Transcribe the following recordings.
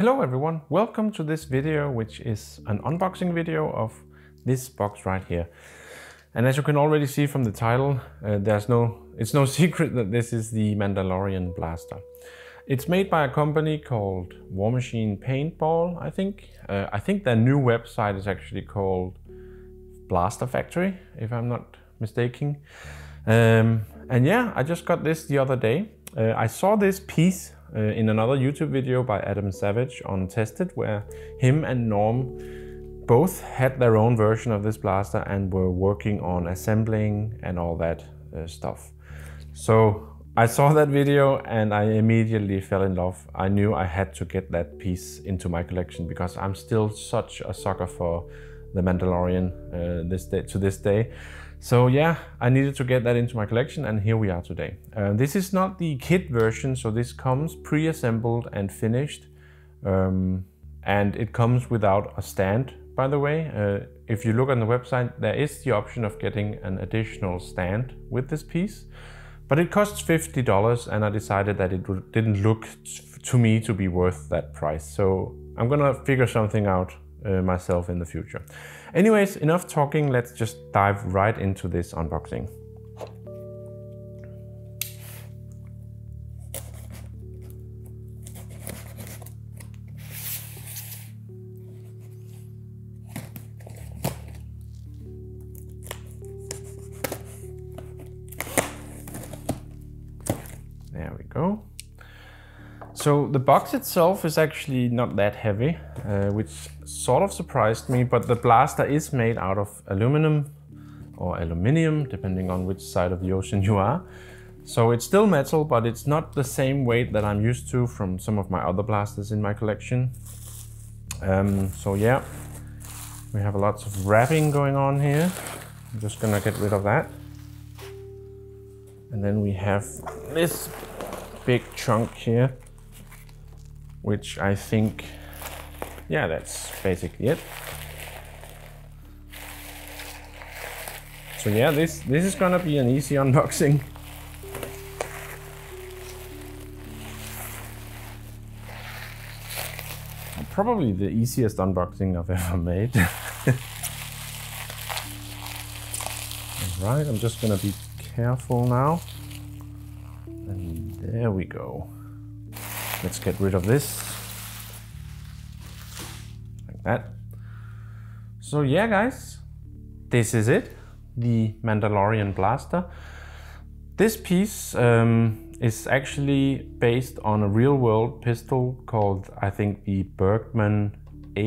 Hello everyone, welcome to this video, which is an unboxing video of this box right here. And as you can already see from the title, it's no secret that this is the Mandalorian blaster. It's made by a company called War Machine Paintball, I think. I think their new website is actually called Blaster Factory, if I'm not mistaken. And yeah, I just got this the other day. I saw this piece in another YouTube video by Adam Savage on Tested, where him and Norm both had their own version of this blaster and were working on assembling and all that stuff. So I saw that video and I immediately fell in love. I knew I had to get that piece into my collection because I'm still such a sucker for the Mandalorian to this day. So yeah, I needed to get that into my collection, and here we are today. This is not the kit version, so this comes pre-assembled and finished. And it comes without a stand, by the way. If you look on the website, there is the option of getting an additional stand with this piece. But it costs $50, and I decided that it didn't look to me to be worth that price. So I'm gonna figure something out myself in the future. Anyways, enough talking, let's just dive right into this unboxing. There we go. So the box itself is actually not that heavy, which sort of surprised me, but the blaster is made out of aluminum or aluminium, depending on which side of the ocean you are. So it's still metal, but it's not the same weight that I'm used to from some of my other blasters in my collection. So yeah, we have lots of wrapping going on here. I'm just gonna get rid of that. And then we have this big chunk here, which I think, yeah, that's basically it. So yeah, this is gonna be an easy unboxing. Probably the easiest unboxing I've ever made. All right, I'm just gonna be careful now. And there we go. Let's get rid of this. Like that. So yeah, guys, this is it. The Mandalorian blaster. This piece is actually based on a real world pistol called, I think, the Bergman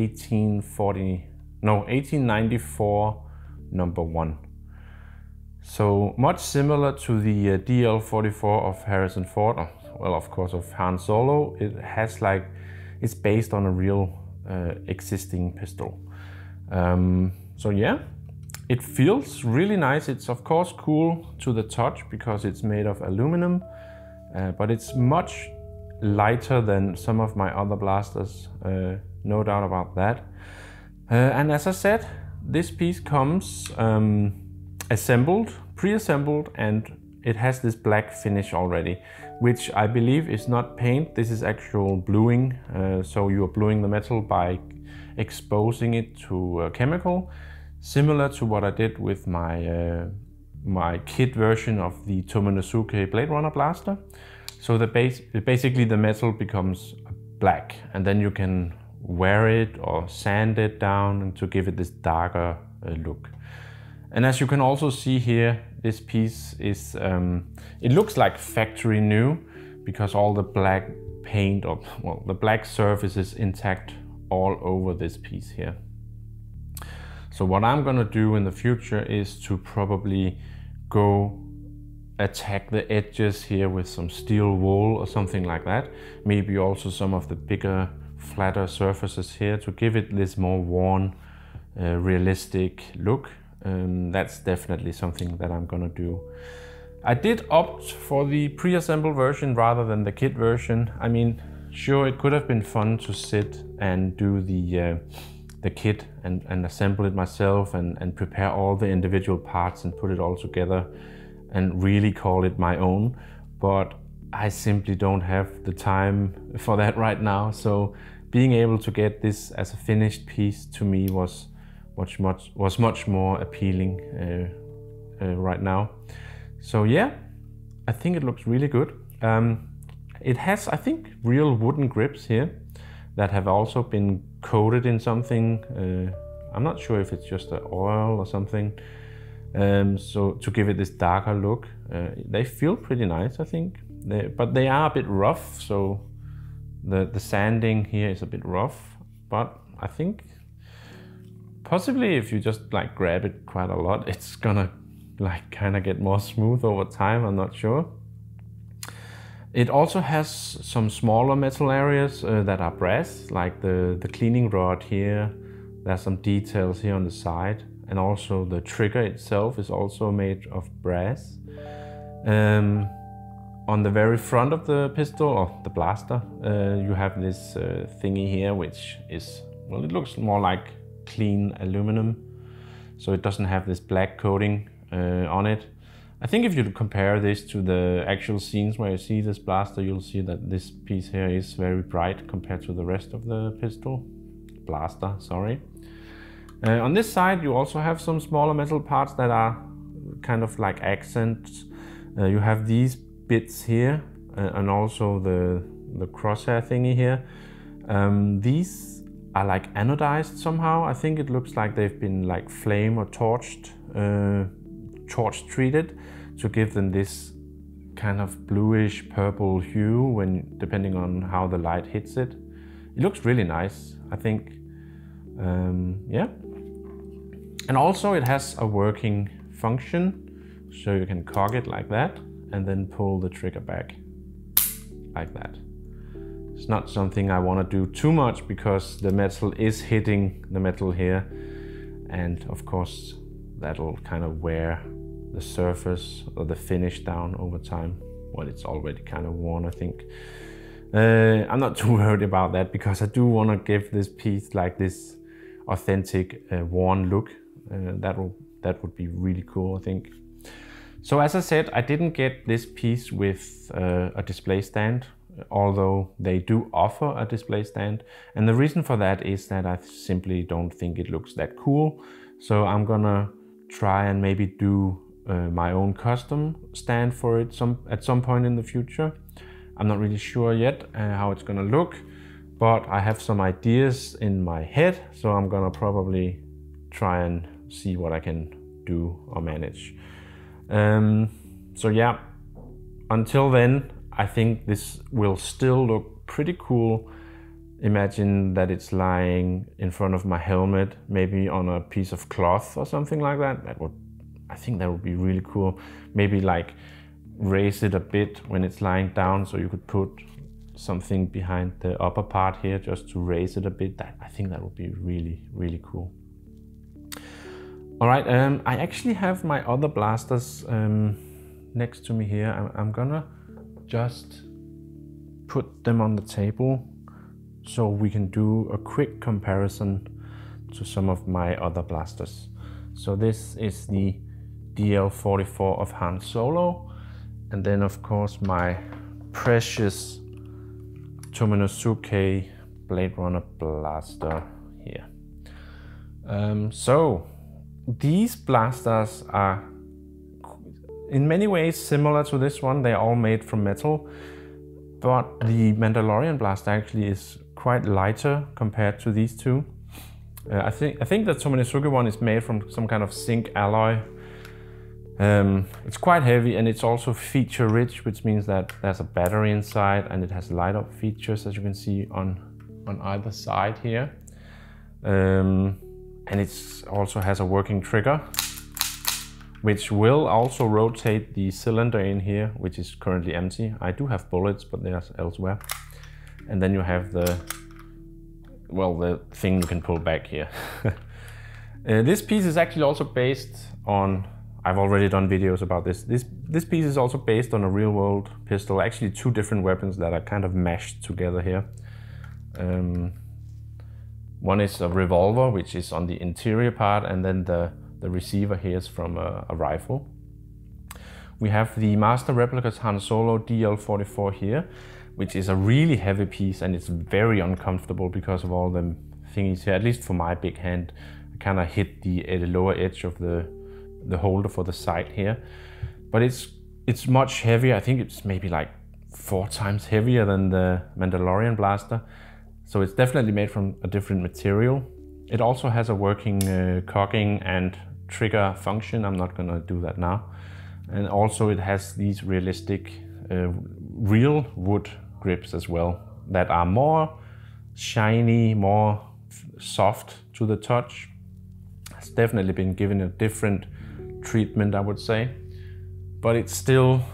1894 #1. So much similar to the DL-44 of Harrison Ford, well, of course, of Han Solo. It's based on a real existing pistol. So yeah, it feels really nice. It's of course cool to the touch because it's made of aluminum, but it's much lighter than some of my other blasters, no doubt about that. And as I said, this piece comes pre-assembled, and it has this black finish already, which I believe is not paint. This is actual bluing. So you are bluing the metal by exposing it to a chemical, similar to what I did with my my kit version of the Tomonosuke Blade Runner blaster. So basically the metal becomes black, and then you can wear it or sand it down and to give it this darker look. And as you can also see here, this piece is, it looks like factory new because all the black paint, or well, the black surface is intact all over this piece here. So what I'm gonna do in the future is to probably go attack the edges here with some steel wool or something like that. Maybe also some of the bigger, flatter surfaces here to give it this more worn, realistic look. That's definitely something that I'm gonna do. I did opt for the pre-assembled version rather than the kit version. I mean, sure, it could have been fun to sit and do the kit and assemble it myself and prepare all the individual parts and put it all together and really call it my own. But I simply don't have the time for that right now. So being able to get this as a finished piece to me was much more appealing right now. So yeah, I think it looks really good. It has, I think, real wooden grips here that have also been coated in something. I'm not sure if it's just an oil or something. So to give it this darker look, they feel pretty nice, I think. But they are a bit rough, so the sanding here is a bit rough. But I think possibly if you just like grab it quite a lot, it's gonna like kind of get more smooth over time. I'm not sure. It also has some smaller metal areas that are brass, like the cleaning rod here. There's some details here on the side, and also the trigger itself is also made of brass. On the very front of the pistol, or the blaster, you have this thingy here, which is, well, it looks more like clean aluminum, so it doesn't have this black coating on it. I think if you compare this to the actual scenes where you see this blaster, you'll see that this piece here is very bright compared to the rest of the pistol. Blaster, sorry. On this side you also have some smaller metal parts that are kind of like accents. You have these bits here and also the crosshair thingy here. These are like anodized somehow. I think it looks like they've been like flame or torch treated to give them this kind of bluish purple hue depending on how the light hits it. It looks really nice, I think. Yeah. And also it has a working function, so you can cock it like that and then pull the trigger back like that. It's not something I want to do too much because the metal is hitting the metal here, and of course that'll kind of wear the surface or the finish down over time. Well, it's already kind of worn, I think. I'm not too worried about that because I do want to give this piece like this authentic worn look. That would be really cool, I think. So as I said, I didn't get this piece with a display stand, although they do offer a display stand. And the reason for that is that I simply don't think it looks that cool. So I'm gonna try and maybe do my own custom stand for it at some point in the future. I'm not really sure yet how it's gonna look, but I have some ideas in my head, so I'm gonna probably try and see what I can do or manage. So yeah, until then, I think this will still look pretty cool. Imagine that it's lying in front of my helmet, maybe on a piece of cloth or something like that. I think that would be really cool. Maybe like raise it a bit when it's lying down, so you could put something behind the upper part here just to raise it a bit. I think that would be really, really cool. All right, I actually have my other blasters next to me here. I'm gonna just put them on the table so we can do a quick comparison to some of my other blasters. So this is the DL44 of Han Solo, and then of course my precious Tominosuke Blade Runner blaster here. So these blasters are in many ways similar to this one. They're all made from metal, but the Mandalorian blaster actually is quite lighter compared to these two. I think the Tominosuke one is made from some kind of zinc alloy. It's quite heavy and it's also feature rich, which means that there's a battery inside and it has light up features, as you can see on either side here. And it also has a working trigger, which will also rotate the cylinder in here, which is currently empty. I do have bullets, but they're elsewhere. And then you have the thing you can pull back here. This piece is actually also based on, I've already done videos about this. This piece is also based on a real world pistol, actually two different weapons that are kind of mashed together here. One is a revolver, which is on the interior part, and then the receiver here is from a rifle. We have the Master Replicas Han Solo DL44 here, which is a really heavy piece, and it's very uncomfortable because of all the thingies here. At least for my big hand, I kind of hit the lower edge of the holder for the side here. But it's much heavier. I think it's maybe like 4 times heavier than the Mandalorian blaster. So it's definitely made from a different material. It also has a working cocking and trigger function. I'm not gonna do that now. And also it has these realistic real wood grips as well that are more shiny, more soft to the touch. It's definitely been given a different treatment, I would say. But it's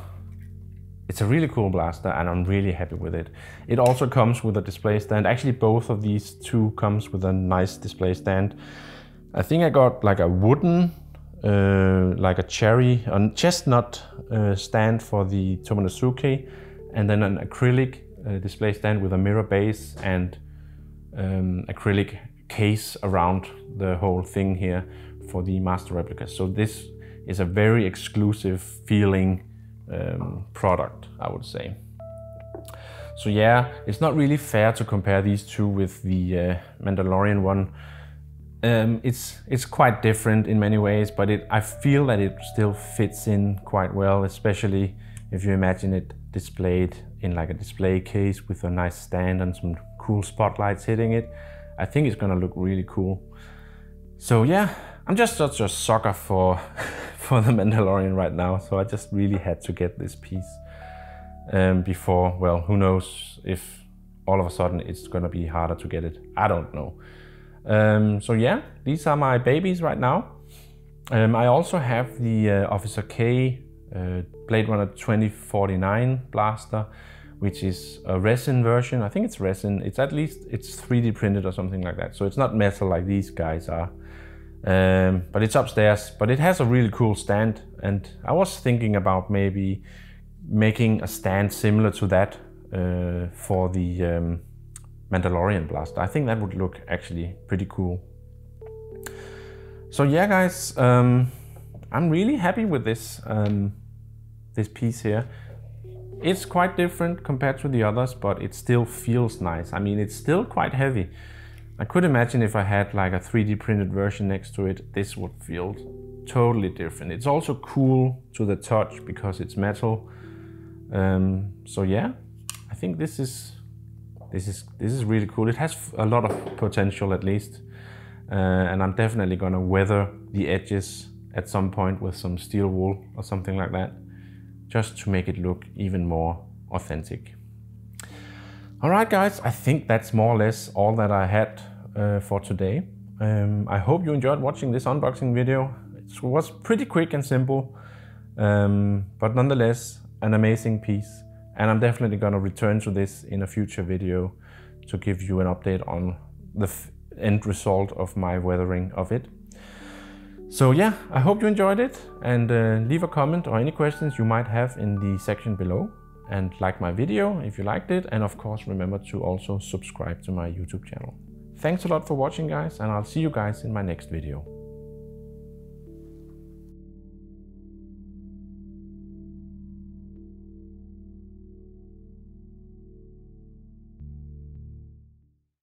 a really cool blaster, and I'm really happy with it. It also comes with a display stand. Actually, both of these two comes with a nice display stand. I think I got like a wooden, like a cherry, a chestnut stand for the Tomonosuke, and then an acrylic display stand with a mirror base and acrylic case around the whole thing here for the Master Replica. So this is a very exclusive feeling product, I would say. So yeah, it's not really fair to compare these two with the Mandalorian one. It's quite different in many ways, but I feel that it still fits in quite well, especially if you imagine it displayed in like a display case with a nice stand and some cool spotlights hitting it. I think it's gonna look really cool. So yeah, I'm just such a sucker for the Mandalorian right now, so I just really had to get this piece before, well, who knows if all of a sudden it's gonna be harder to get it. I don't know. So yeah, these are my babies right now. I also have the Officer K Blade Runner 2049 blaster, which is a resin version. I think it's resin. It's 3D printed or something like that. So it's not metal like these guys are. But it's upstairs. But it has a really cool stand, and I was thinking about maybe making a stand similar to that for the Mandalorian blaster. I think that would look actually pretty cool. So yeah, guys, I'm really happy with this this piece here. It's quite different compared to the others, but it still feels nice. I mean, it's still quite heavy. I could imagine if I had like a 3D printed version next to it, this would feel totally different. It's also cool to the touch because it's metal. So yeah, I think this is really cool. It has a lot of potential, at least, and I'm definitely gonna weather the edges at some point with some steel wool or something like that, just to make it look even more authentic. All right, guys, I think that's more or less all that I had for today. I hope you enjoyed watching this unboxing video. It was pretty quick and simple, but nonetheless an amazing piece. And I'm definitely gonna return to this in a future video to give you an update on the end result of my weathering of it. So yeah, I hope you enjoyed it, and leave a comment or any questions you might have in the section below, and like my video if you liked it, and of course remember to also subscribe to my YouTube channel. Thanks a lot for watching, guys, and I'll see you guys in my next video.